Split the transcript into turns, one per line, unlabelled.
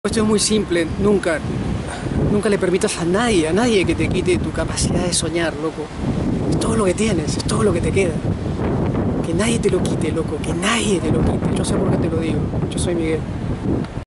Esto es muy simple, nunca le permitas a nadie que te quite tu capacidad de soñar, loco. Es todo lo que tienes, es todo lo que te queda. Que nadie te lo quite, loco, que nadie te lo quite. Yo sé por qué te lo digo. Yo soy Miguel.